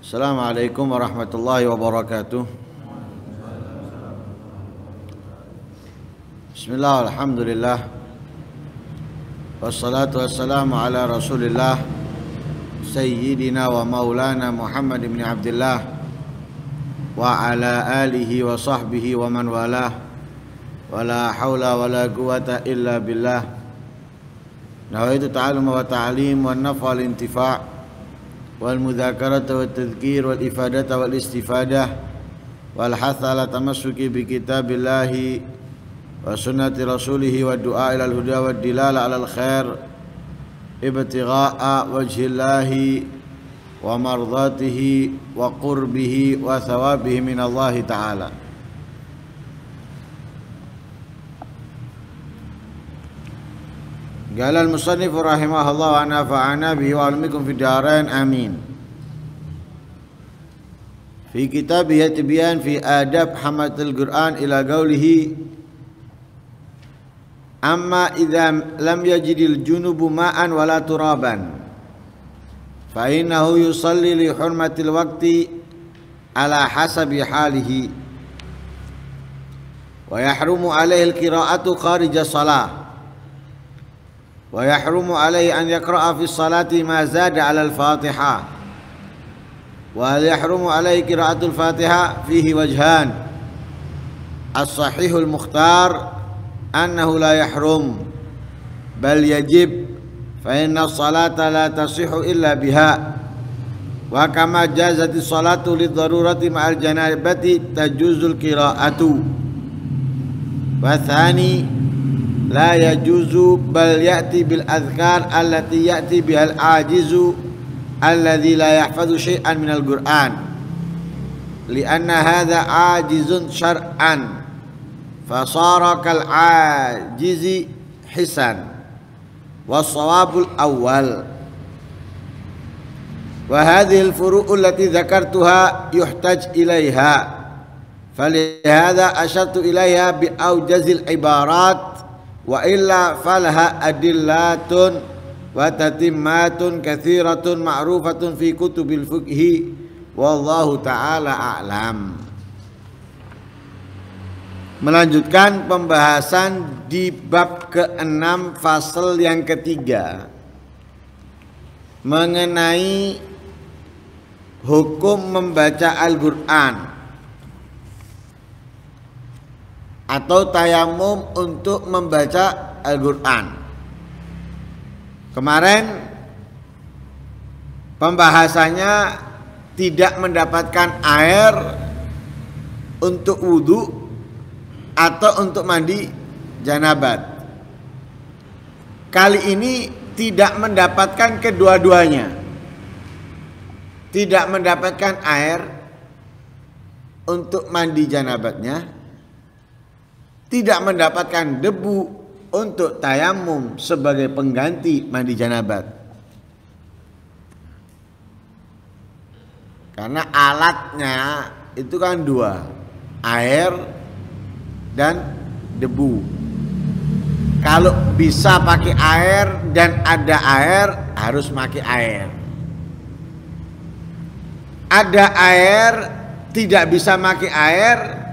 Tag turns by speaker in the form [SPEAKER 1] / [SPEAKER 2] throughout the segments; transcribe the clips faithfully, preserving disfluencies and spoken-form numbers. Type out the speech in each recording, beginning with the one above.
[SPEAKER 1] Assalamualaikum warahmatullahi wabarakatuh. Bismillah, alhamdulillah, wassalatu wassalamu ala rasulillah Sayyidina wa maulana Muhammad ibn Abdullah wa ala alihi wa sahbihi wa man walah, wa la hawla wa la quwata illa billah. Nawaitu ta'alum wa ta'alim wa nafa wal intifa' wal mudzakarata wat tadhkir wal ifadata wal istifadah wal hatha ala tamassuki bi kitabillahi wa sunnati rasulih wa du'a ila al huda wad dilala ala al khair ibtigha'a wajhillahi wa mardatihi wa qurbihi wa thawabihi min Allah ta'ala. Qala al-musannif rahimahullah wa nafa'ana bihi wa almikum fid darain amin. Fi kitabih tibyan fi adab hamatul Qur'an ila qawlihi amma idza lam yajidil junubu ma'an wala turaban fa innahu yusalli li hurmatil waqti ala hasabi halihi wa yahrumu alaihi al-qira'atu kharija salah wa yahrumu alaihi an yaqra'a fi salati ma zada 'ala al-Fatihah wa yahrumu alaihi qira'atul Fatihah fihi wajhan as-sahihul mukhtar annahu la yahrum bal yajib fa inna as-salata la tasihhu illa biha wa kama jazati salatu lidh-darurati ma'al janabati tajuzul qira'atu wa thani la yajuzu bal ya'ti bil adhkar allati ya'ti bihal ajizu alladhi la yahfazu syai'an minal Qur'an li'anna hadha ajizun syar'an fasara kal ajizi hisan was-sawabul awwal wa hadhihi al-furu'u allati dhakartuha yuhtaj ilaiha falihadha ashartu ilaiha bi awjazil ibarat wa illa falaha adillatun wa tatimmatun katsiratun ma'rufatun fi kutubil fiqhi wallahu ta'ala a'lam. Melanjutkan pembahasan di bab keenam fasal yang ketiga mengenai hukum membaca Al-Qur'an atau tayamum untuk membaca Al-Qur'an. Kemarin pembahasannya tidak mendapatkan air untuk wudhu atau untuk mandi janabat. Kali ini tidak mendapatkan kedua-duanya. Tidak mendapatkan air untuk mandi janabatnya, tidak mendapatkan debu untuk tayamum sebagai pengganti mandi janabat. Karena alatnya itu kan dua, air dan debu. Kalau bisa pakai air dan ada air, harus pakai air. Ada air, tidak bisa pakai air,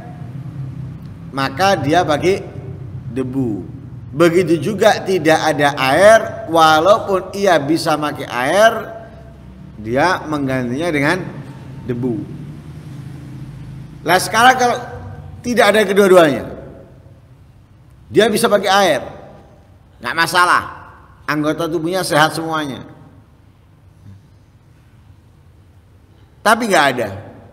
[SPEAKER 1] maka dia pakai debu. Begitu juga tidak ada air, walaupun ia bisa pakai air, dia menggantinya dengan debu. Lah sekarang kalau tidak ada kedua-duanya, dia bisa pakai air, nggak masalah, anggota tubuhnya sehat semuanya. Tapi nggak ada,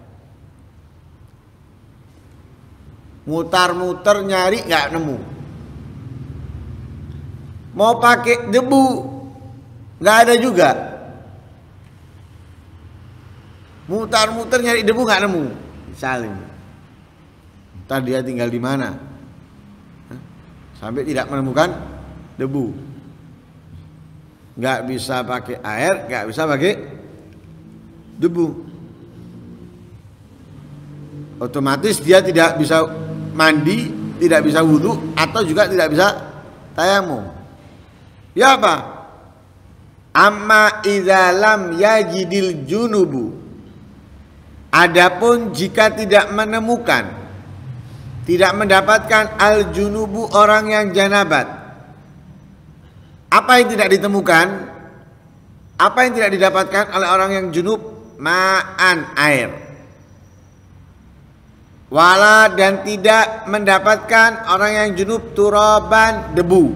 [SPEAKER 1] mutar-muter nyari nggak nemu. Mau pakai debu nggak ada juga. Mutar-muter nyari debu nggak nemu. Saling. Entar dia tinggal di mana? Sampai tidak menemukan debu. Nggak bisa pakai air, nggak bisa pakai debu. Otomatis dia tidak bisa mandi, tidak bisa wudhu, atau juga tidak bisa tayamum. Ya apa? Amma idza lam yajidil junubu Adapun jika tidak menemukan, tidak mendapatkan al-junubu orang yang janabat, apa yang tidak ditemukan? Apa yang tidak didapatkan oleh orang yang junub? Ma'an, air. Wala, dan tidak mendapatkan orang yang junub turaban, debu.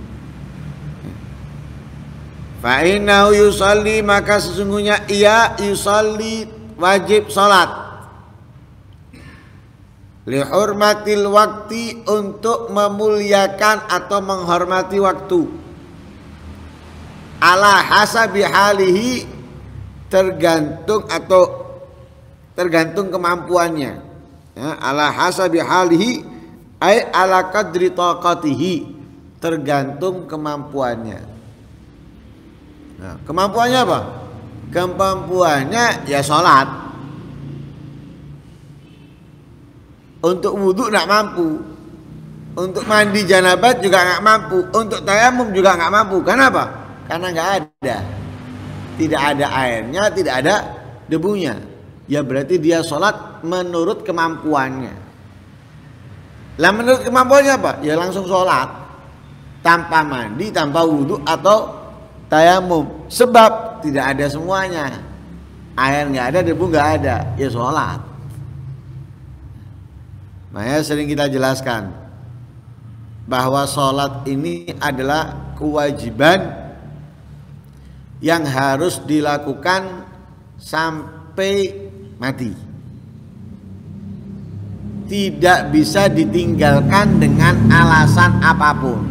[SPEAKER 1] Fa innahu yusalli, maka sesungguhnya ia yusalli, wajib salat. Li hurmatil waktu, untuk memuliakan atau menghormati waktu. Ala hasabi halihi, tergantung atau tergantung kemampuannya. Ya, ala hasabi halihi ay ala qadri taqatihi, tergantung kemampuannya. Nah, kemampuannya apa? Kemampuannya ya sholat. Untuk wudhu nggak mampu, untuk mandi janabat juga nggak mampu, untuk tayamum juga nggak mampu. Kenapa? Karena nggak ada, tidak ada airnya, tidak ada debunya. Ya berarti dia sholat menurut kemampuannya. Lah menurut kemampuannya apa? Ya langsung sholat, tanpa mandi, tanpa wudhu atau tayamum. Sebab tidak ada semuanya, air nggak ada, debu nggak ada, ya sholat. Makanya sering kita jelaskan bahwa sholat ini adalah kewajiban yang harus dilakukan sampai mati. Tidak bisa ditinggalkan dengan alasan apapun.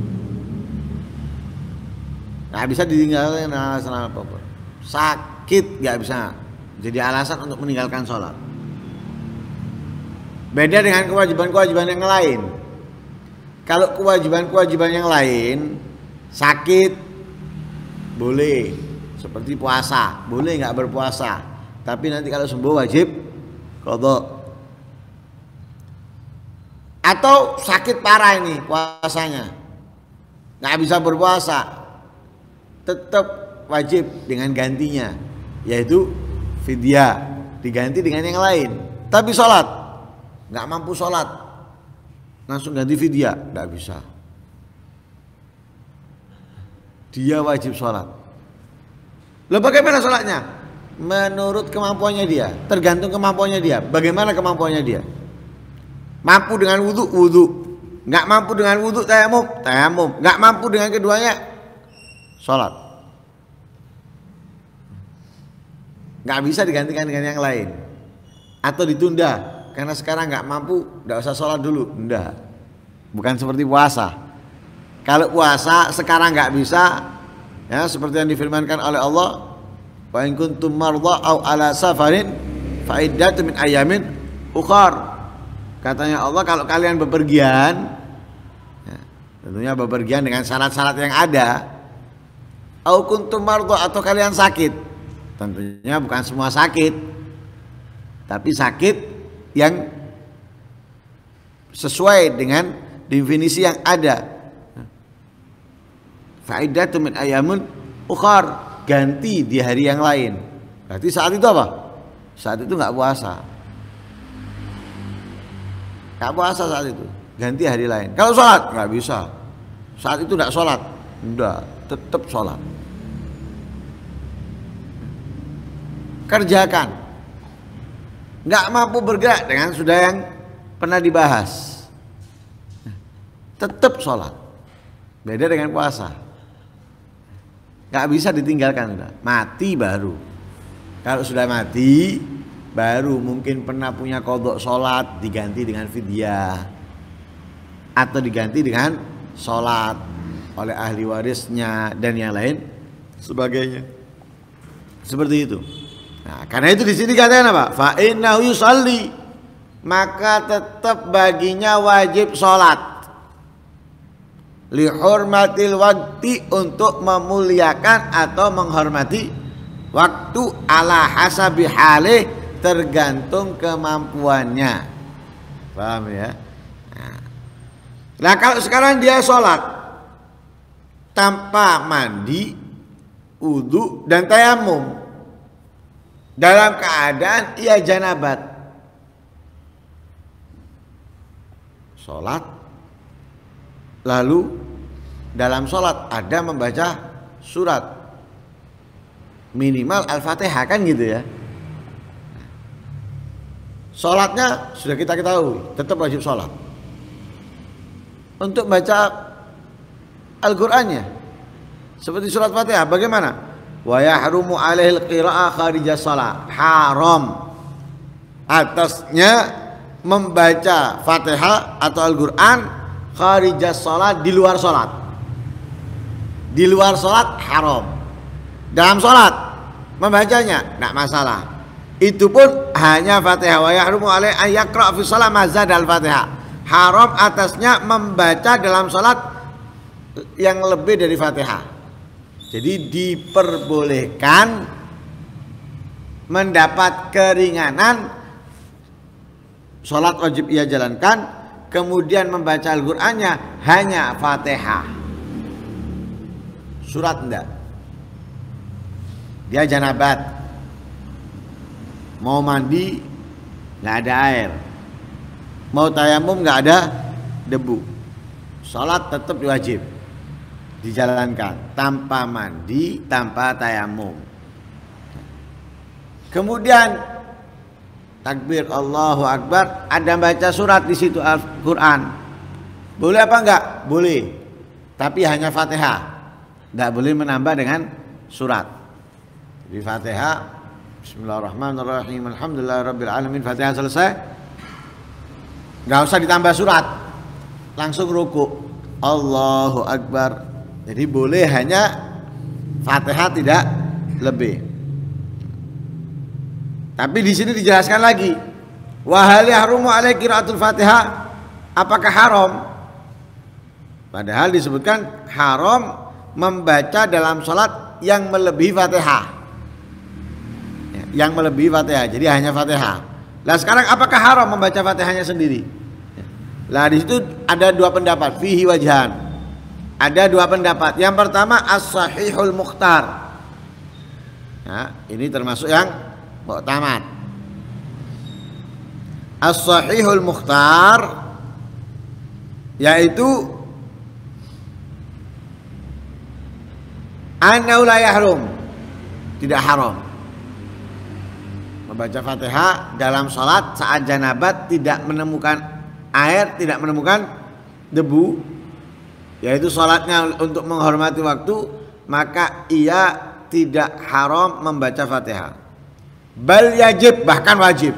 [SPEAKER 1] Nggak bisa ditinggalkan dengan alasan apapun. Sakit nggak bisa jadi alasan untuk meninggalkan sholat. Beda dengan kewajiban-kewajiban yang lain. Kalau kewajiban-kewajiban yang lain, sakit boleh, seperti puasa, boleh nggak berpuasa, tapi nanti kalau sembuh wajib qadha. Atau sakit parah ini puasanya, nggak bisa berpuasa, tetap wajib dengan gantinya, yaitu fidyah, diganti dengan yang lain. Tapi sholat, nggak mampu sholat, langsung ganti fidyah, nggak bisa. Dia wajib sholat. Loh bagaimana sholatnya? Menurut kemampuannya dia, tergantung kemampuannya dia. Bagaimana kemampuannya dia? Mampu dengan wudhu, wudhu. Nggak mampu dengan wudhu, tayamum, tayamum. Nggak mampu dengan keduanya, sholat. Nggak bisa digantikan dengan yang lain. Atau ditunda, karena sekarang nggak mampu, nggak usah sholat dulu. Enggak, bukan seperti puasa. Kalau puasa sekarang nggak bisa, ya seperti yang difirmankan oleh Allah, wa in kuntum mardha aw ala safarin fa iddatun min ayamin ukhar. Katanya Allah, kalau kalian bepergian, ya, tentunya bepergian dengan syarat-syarat yang ada, aw kuntum mardha, atau kalian sakit, tentunya bukan semua sakit, tapi sakit yang sesuai dengan definisi yang ada. Faidatu min ayamun ukhar, ganti di hari yang lain. Berarti saat itu apa? Saat itu nggak puasa, nggak puasa saat itu, ganti hari lain. Kalau sholat nggak bisa, saat itu nggak sholat, enggak, tetap sholat. Kerjakan. Nggak mampu bergerak, dengan sudah yang pernah dibahas, tetap sholat. Beda dengan puasa, nggak bisa ditinggalkan, udah mati baru. Kalau sudah mati baru mungkin pernah punya qadha sholat, diganti dengan fidyah atau diganti dengan sholat oleh ahli warisnya dan yang lain sebagainya, seperti itu. Nah, karena itu di sini katanya apa? Fa innahu yusalli, maka tetap baginya wajib sholat. Li hurmatil waktu, untuk memuliakan atau menghormati waktu, ala hasabi halih, tergantung kemampuannya. Paham ya? Nah, nah kalau sekarang dia sholat tanpa mandi, wudu dan tayamum, dalam keadaan ia janabat. Sholat, lalu dalam sholat ada membaca surat, minimal Al-Fatihah kan gitu ya. Sholatnya sudah kita ketahui, tetap wajib sholat. Untuk baca Al-Qur'annya seperti surat Fatihah bagaimana? Wa yahrumu alaihil qira'ah kharija shalah. Haram atasnya membaca Fatihah atau Al-Qur'an kharija shalah, di luar salat. Di luar salat haram. Dalam salat membacanya enggak masalah. Itu pun hanya Fatihah. Wa yahrumu alaihi an yaqra' fi shalah ma zada al-Fatihah. Haram atasnya membaca dalam salat yang lebih dari Fatihah. Jadi diperbolehkan mendapat keringanan, salat wajib ia jalankan, kemudian membaca Al-Qur'annya hanya Fatihah. Surat enggak. Dia janabat, mau mandi nggak ada air, mau tayamum nggak ada debu, salat tetap wajib dijalankan tanpa mandi, tanpa tayamum. Kemudian takbir Allahu Akbar, ada baca surat di situ Al-Qur'an. Boleh apa enggak? Boleh. Tapi hanya Fatihah. Enggak boleh menambah dengan surat. Di Fatihah Bismillahirrahmanirrahim, Alhamdulillahirabbil alamin, Fatihah selesai. Enggak usah ditambah surat. Langsung ruku. Allahu Akbar. Jadi boleh hanya Fatihah, tidak lebih. Tapi di sini dijelaskan lagi, wa hal yahrumu alaihi qiraatul Fatihah, apakah haram? Padahal disebutkan haram membaca dalam salat yang melebihi Fatihah. Yang melebihi Fatihah, jadi hanya Fatihah. Lah sekarang apakah haram membaca Fatihahnya sendiri? Lah di situ ada dua pendapat, fihi wajhan. Ada dua pendapat. Yang pertama as-sahihul mukhtar. Nah, ini termasuk yang mu'tamad. As-sahihul mukhtar yaitu annahu la yahrum, tidak haram membaca Fatihah dalam salat saat janabat, tidak menemukan air, tidak menemukan debu, yaitu salatnya untuk menghormati waktu, maka ia tidak haram membaca Fatihah. Bal yajib, bahkan wajib.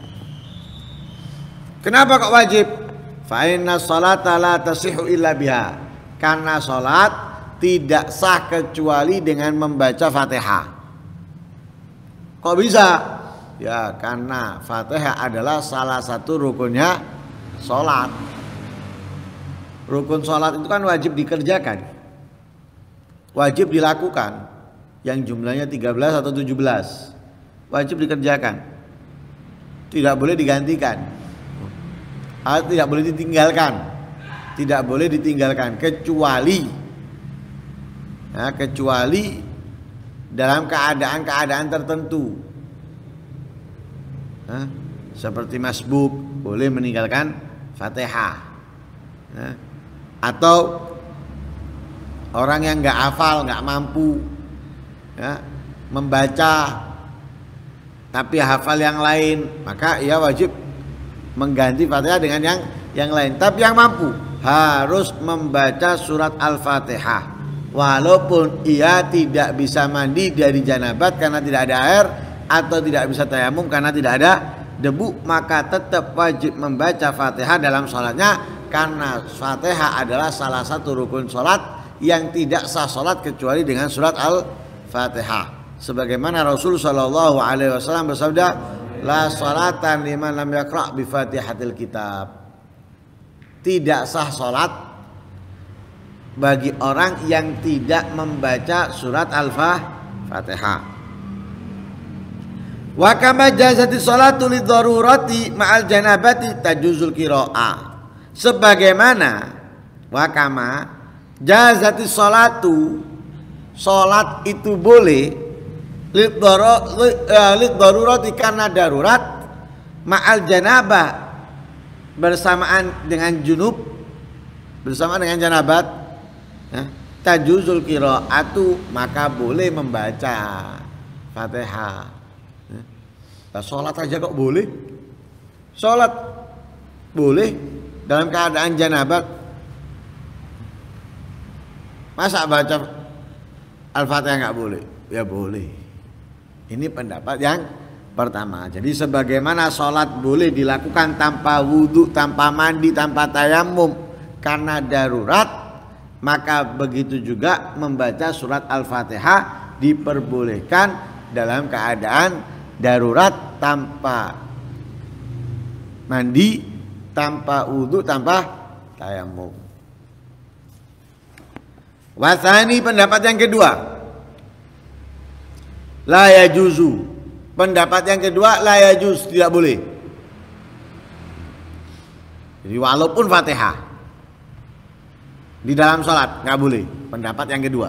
[SPEAKER 1] Kenapa kok wajib? Fa inna sholata la tasihhu illa biha. Karena salat tidak sah kecuali dengan membaca Fatihah. Kok bisa? Ya karena Fatihah adalah salah satu rukunnya salat. Rukun salat itu kan wajib dikerjakan, wajib dilakukan, yang jumlahnya tiga belas atau tujuh belas. Wajib dikerjakan, tidak boleh digantikan, atau tidak boleh ditinggalkan, tidak boleh ditinggalkan kecuali ya, kecuali dalam keadaan-keadaan tertentu. Nah, seperti masbuk boleh meninggalkan Fatihah, nah, atau orang yang nggak hafal, nggak mampu ya, membaca tapi hafal yang lain, maka ia wajib mengganti Fatihah dengan yang yang lain. Tapi yang mampu harus membaca surat Al-Fatihah walaupun ia tidak bisa mandi dari janabat karena tidak ada air, atau tidak bisa tayamum karena tidak ada debu, maka tetap wajib membaca Fatihah dalam sholatnya, karena Fatihah adalah salah satu rukun sholat yang tidak sah sholat kecuali dengan surat Al-Fatihah. Sebagaimana Rasul Shallallahu Alaihi Wasallam bersabda, la sholatan liman lam yaqra' bi Fatihatil Kitab. Tidak sah sholat bagi orang yang tidak membaca surat Al-Fatihah. Wa kama jazati sholatu lidharurati ma'al janabati tajuzul qira'ah. Sebagaimana wa kama jazati sholatu, sholat itu boleh lid darurati karena darurat, ma'al janabah bersamaan dengan junub, bersamaan dengan janabat, ya, tajuzul qiraatu maka boleh membaca Fatihah. Ya. Nah, sholat aja kok boleh? Sholat boleh dalam keadaan janabat. Masa baca Al-Fatihah nggak boleh? Ya boleh. Ini pendapat yang pertama. Jadi sebagaimana sholat boleh dilakukan tanpa wudhu, tanpa mandi, tanpa tayamum karena darurat, maka begitu juga membaca surat Al-Fatihah diperbolehkan dalam keadaan darurat, tanpa mandi, tanpa wudhu, tanpa tayamum. Wasani pendapat yang kedua, la yajuzu. Pendapat yang kedua, la yajuz, tidak boleh. Jadi walaupun Fatihah di dalam sholat nggak boleh. Pendapat yang kedua.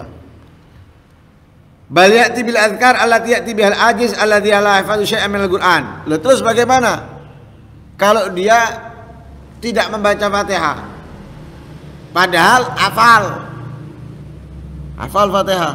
[SPEAKER 1] Bal ya'ti bil azkar allati ya'ti bihal ajiz alladzi la yahfazu syai'an minal Qur'an. Lalu terus bagaimana kalau dia tidak membaca Fatihah padahal hafal hafal Fatihah?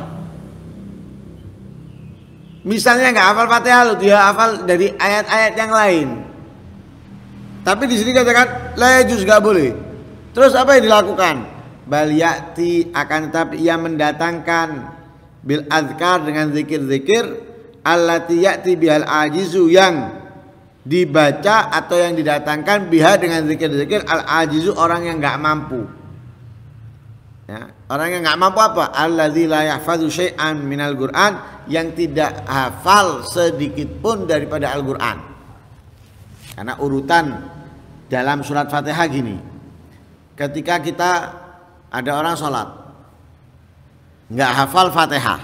[SPEAKER 1] Misalnya nggak hafal Fatihah, loh, dia hafal dari ayat-ayat yang lain. Tapi di sini katakan la yajuz, nggak boleh. Terus apa yang dilakukan? Bal ya'ti, akan tetapi ia mendatangkan bil azkar dengan zikir-zikir allati ya'ti bihal ajizu, yang dibaca atau yang didatangkan biha dengan zikir-zikir al ajizu, orang yang nggak mampu. Ya, orang yang nggak mampu apa? Alladzi la yahfazu syai'an minal Qur'an, yang tidak hafal sedikit pun daripada Al-Qur'an. Karena urutan dalam surat Fatihah gini. Ketika kita ada orang sholat nggak hafal Fatihah,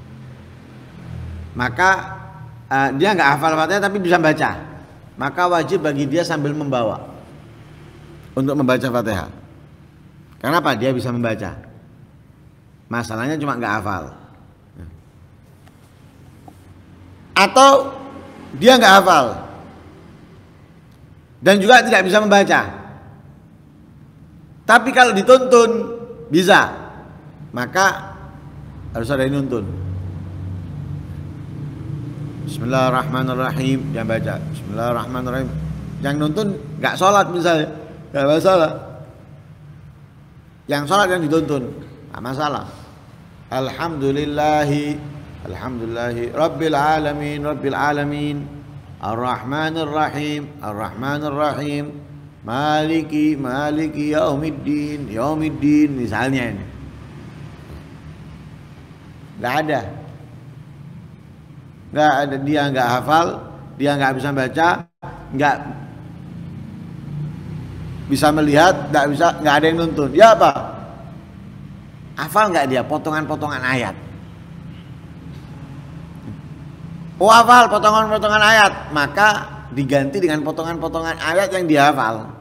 [SPEAKER 1] maka uh, dia nggak hafal Fatihah tapi bisa baca, maka wajib bagi dia sambil membawa untuk membaca Fatihah. Kenapa? Dia bisa membaca. Masalahnya cuma nggak hafal. Atau dia nggak hafal dan juga tidak bisa membaca. Tapi kalau dituntun bisa, maka harus ada yang nuntun. Bismillahirrahmanirrahim, dia baca. Bismillahirrahmanirrahim. Yang nuntun nggak sholat misalnya, nggak masalah. Yang sholat yang dituntun, nggak masalah. Alhamdulillahi Alhamdulillahi Rabbil alamin Rabbil alamin Ar-Rahmanir Rahim Ar-Rahmanir Rahim Maliki Maliki Yaumiddin Yaumiddin, misalnya ini. Nggak ada nggak ada dia nggak hafal, dia nggak bisa baca, nggak bisa melihat, nggak bisa, nggak ada yang nuntun. Ya apa? Hafal nggak dia potongan-potongan ayat? Oh hafal potongan-potongan ayat, maka diganti dengan potongan-potongan ayat yang dihafal.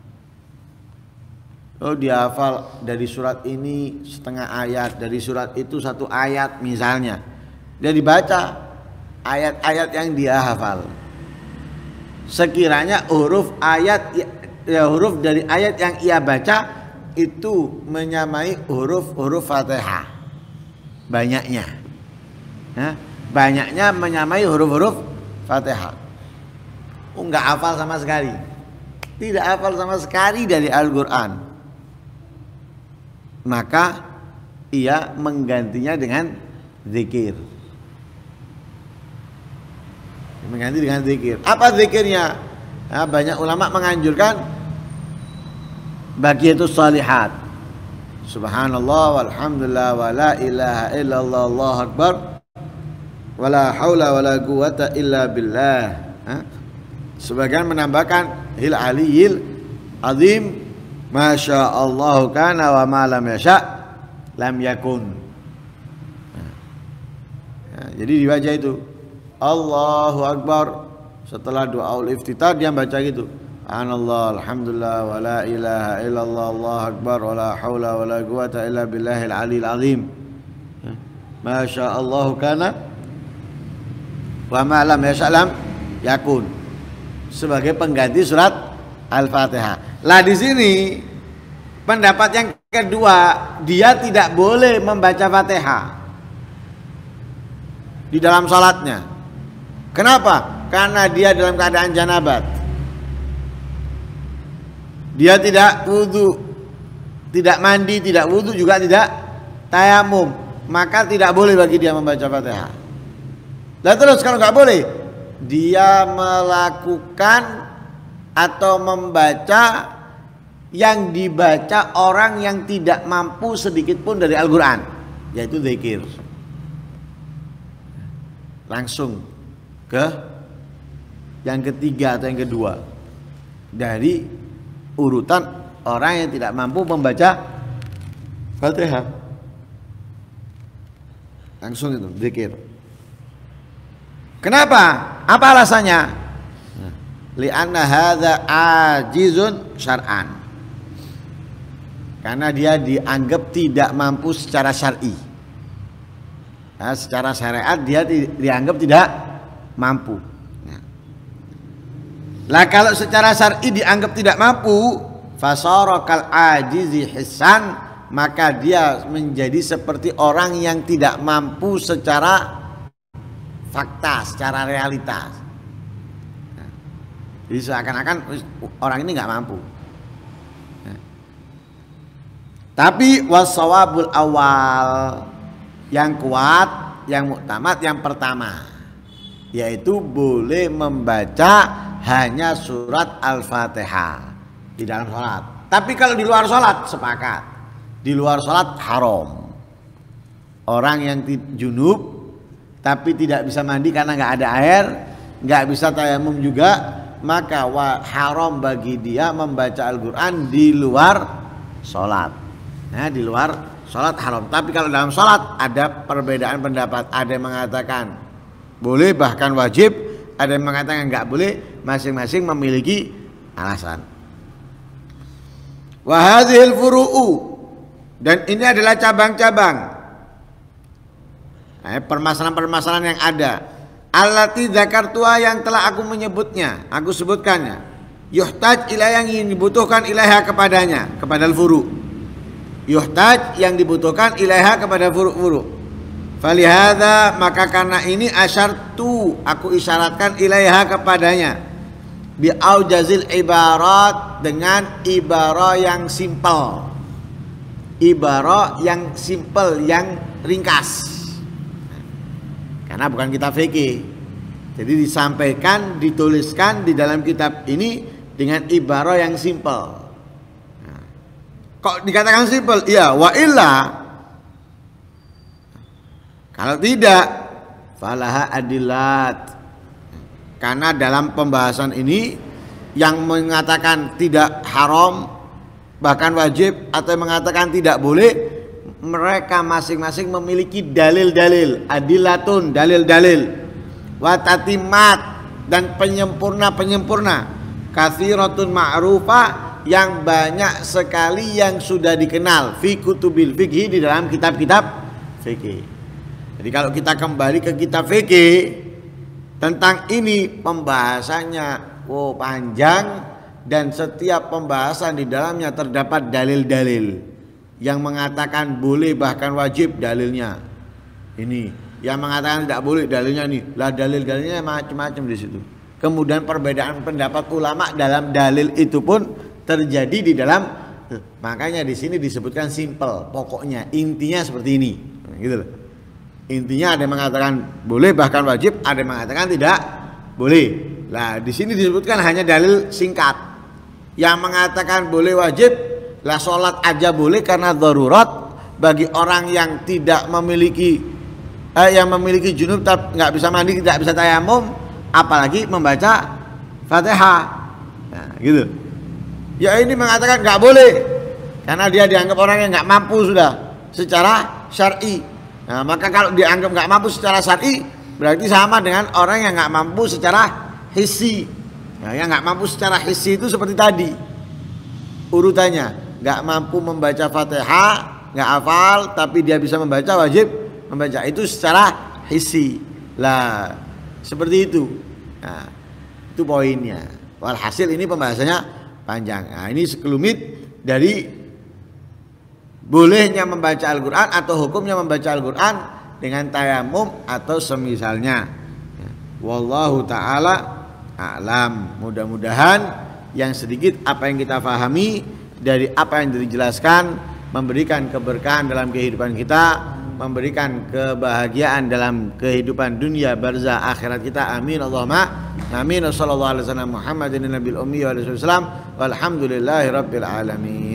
[SPEAKER 1] Oh dia hafal dari surat ini setengah ayat, dari surat itu satu ayat misalnya. Dia dibaca ayat-ayat yang dia hafal. Sekiranya huruf ayat ya, huruf dari ayat yang ia baca itu menyamai huruf-huruf Fatihah, banyaknya. Nah, banyaknya menyamai huruf-huruf Fatihah. Oh, enggak hafal sama sekali. Tidak hafal sama sekali dari Al-Qur'an. Maka ia menggantinya dengan zikir. Mengganti dengan zikir. Apa zikirnya? Nah, banyak ulama menganjurkan baqiyatus shalihat. Subhanallah walhamdulillah wala ilaha illallah Allahu akbar wala haula wala quwata illa billah. Ha? Sebagian menambahkan hil aliyil azim masya Allah kana wa ma lam yasha lam yakun. Ya, jadi dibaca itu Allahu akbar, setelah doa ul iftitah dia baca gitu. Subhanallah alhamdulillah wala ilaha illallah Allahu akbar wala haula wala quwata illa billahil aliyil azim. Masya Allah kana Wa ma lam yas'lam yakun. Sebagai pengganti surat Al-Fatihah. Lah di sini pendapat yang kedua, dia tidak boleh membaca Fatihah di dalam salatnya. Kenapa? Karena dia dalam keadaan janabat. Dia tidak wudu, tidak mandi, tidak wudu, juga tidak tayamum, maka tidak boleh bagi dia membaca Fatihah. Lah terus kalau nggak boleh, dia melakukan atau membaca yang dibaca orang yang tidak mampu sedikit pun dari Al-Quran, yaitu zikir. Langsung ke yang ketiga atau yang kedua dari urutan orang yang tidak mampu membaca Fatihah. Langsung itu zikir. Kenapa? Apa alasannya? Li'anna hadza ajizun syar'an. Karena dia dianggap tidak mampu secara syar'i. Nah, secara syariat dia di, dianggap tidak mampu. Nah. Lah kalau secara syar'i dianggap tidak mampu, fasara kal ajizi hissan, maka dia menjadi seperti orang yang tidak mampu secara fakta, secara realitas. Nah. Jadi seakan-akan orang ini nggak mampu. Tapi wasawabul awal, yang kuat, yang muktamad, yang pertama, yaitu boleh membaca hanya surat Al-Fatihah di dalam sholat. Tapi kalau di luar sholat, sepakat, di luar sholat haram. Orang yang junub tapi tidak bisa mandi karena nggak ada air, nggak bisa tayamum juga, maka haram bagi dia membaca Al-Quran di luar sholat. Nah, di luar sholat haram. Tapi kalau dalam sholat ada perbedaan pendapat. Ada yang mengatakan boleh, bahkan wajib. Ada yang mengatakan nggak boleh. Masing-masing memiliki alasan. Wa hadhil furu'u, dan ini adalah cabang-cabang, nah, permasalahan-permasalahan yang ada. Allati dzakartuha, yang telah aku menyebutnya, aku sebutkannya. Yuhtaj ilaiha, yang dibutuhkan ilaiha kepadanya, kepada al-furu'. Yuhtaj, yang dibutuhkan ilaiha kepada furu'-furu'. Falihada, maka karena ini asyartu, aku isyaratkan ilaiha kepadanya bi'aujazil ibarat, dengan ibarah yang simpel, ibarah yang simpel, yang ringkas. Karena bukan kitab fikih, jadi disampaikan, dituliskan di dalam kitab ini dengan ibarah yang simpel. Kok dikatakan simpel? Iya, wa illa, kalau tidak, falaha adilat. Karena dalam pembahasan ini yang mengatakan tidak haram, bahkan wajib, atau yang mengatakan tidak boleh, mereka masing-masing memiliki dalil-dalil, adilatun, dalil-dalil, wa tatimat, dan penyempurna-penyempurna, katsiratun ma'rufah, yang banyak sekali yang sudah dikenal, fi kutubil fikih, di dalam kitab-kitab fikih. Jadi kalau kita kembali ke kitab fikih tentang ini, pembahasannya oh panjang, dan setiap pembahasan di dalamnya terdapat dalil-dalil yang mengatakan boleh, bahkan wajib, dalilnya ini. Yang mengatakan tidak boleh, dalilnya ini. Lah dalil-dalilnya macam-macam di situ. Kemudian perbedaan pendapat ulama dalam dalil itu pun terjadi di dalam, makanya di sini disebutkan simple, pokoknya intinya seperti ini, gitu loh. Intinya ada yang mengatakan boleh, bahkan wajib, ada yang mengatakan tidak boleh. Lah di sini disebutkan hanya dalil singkat. Yang mengatakan boleh, wajib, lah sholat aja boleh karena darurat bagi orang yang tidak memiliki eh, yang memiliki junub, tapi nggak bisa mandi, tidak bisa tayamum, apalagi membaca Fatihah. Nah, gitu. Ya ini mengatakan nggak boleh karena dia dianggap orang yang nggak mampu sudah secara syar'i. Nah, maka kalau dianggap nggak mampu secara syar'i, berarti sama dengan orang yang nggak mampu secara hissi. Nah, yang nggak mampu secara hissi itu seperti tadi urutannya, nggak mampu membaca Fatihah, nggak hafal, tapi dia bisa membaca, wajib membaca, itu secara hissi. Lah Seperti itu. Nah, itu poinnya. Walhasil ini pembahasannya panjang. Nah, ini sekelumit dari bolehnya membaca Al-Quran atau hukumnya membaca Al-Quran dengan tayamum atau semisalnya. Wallahu ta'ala a'lam. Mudah-mudahan yang sedikit apa yang kita pahami dari apa yang dijelaskan memberikan keberkahan dalam kehidupan kita, memberikan kebahagiaan dalam kehidupan dunia barzah akhirat kita. Amin Allahumma amin. Sallallahu alaihi wasallam Muhammadin nabiyil ummi wa alihi wasallam walhamdulillahi rabbil alamin.